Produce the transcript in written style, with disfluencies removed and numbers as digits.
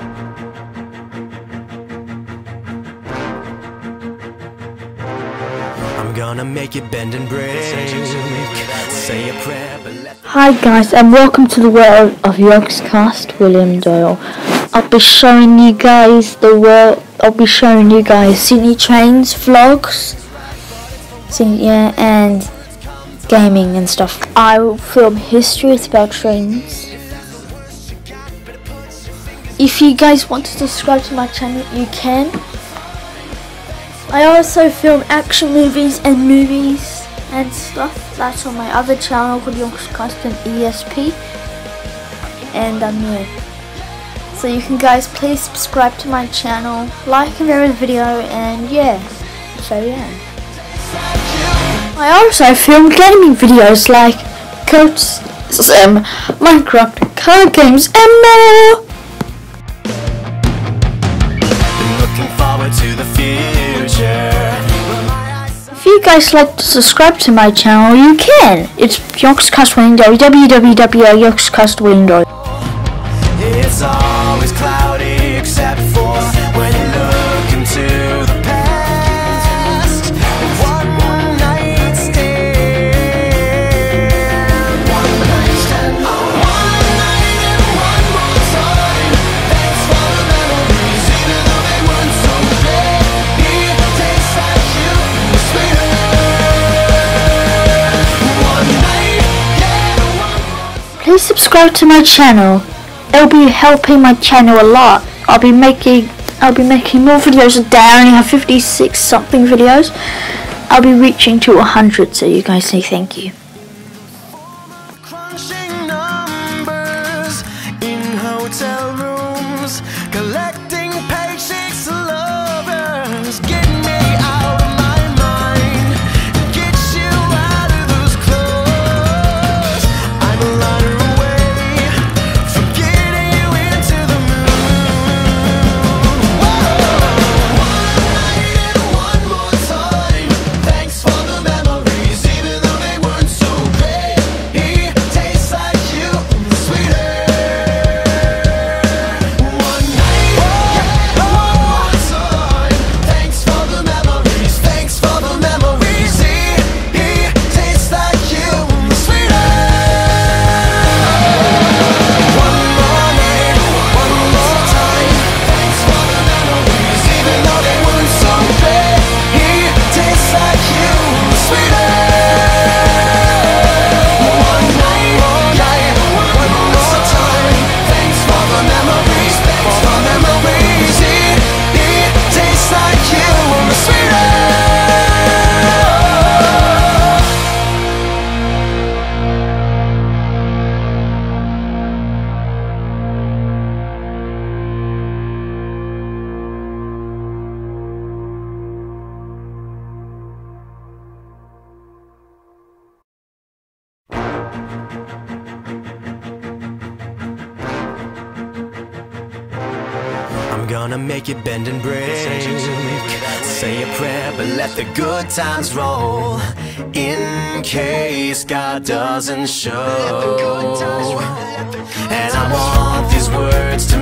I'm gonna make it bend and break. Say a prayer, but let. Hi guys, and welcome to the world of Yogscast. William Doyle. I'll be showing you guys Sydney Trains vlogs, and gaming and stuff. I will film history. It's about trains. If you guys want to subscribe to my channel, you can. I also film action movies and stuff. That's on my other channel called Yogscast and ESP. And yeah. So you can guys please subscribe to my channel, like and share the video, and yeah. So yeah. I also film gaming videos like Code Sim, Minecraft, card games, and more. Looking forward to the future. If you guys like to subscribe to my channel, you can. It's Yogscast Window, www.yogscastwindow. It's always cloudy except for when you look into the past. One night stand. One night stand. One night and one more time. Thanks for the memories, even though they weren't so great. It tastes like you, sweeter. One night, yeah, one more. Please subscribe to my channel. It'll be helping my channel a lot. I'll be making more videos a day. I only have 56 something videos. I'll be reaching to 100, so you guys say thank you. Crunching numbers in hotel rooms, collecting paychecks to lovers. Get me out of my mind, get you out of those clothes. I'm a ladder away from getting you into the moon. Whoa. One night and one more time. Thanks for the memories, even though they weren't so great. It tastes like you, sweeter. One night, yeah, one more time. Thanks for the memories, thanks for the memories. It tastes like you, sweeter. One more night, one more time. Thanks for the memories, even though they weren't so great. It tastes like you, sweeter. One night, yeah, one more time. Thanks for the memories, thanks for memories. It tastes like you, sweeter. I'm gonna make it bend and break. Say a prayer, but let the good times roll. In case God doesn't show. And I want these words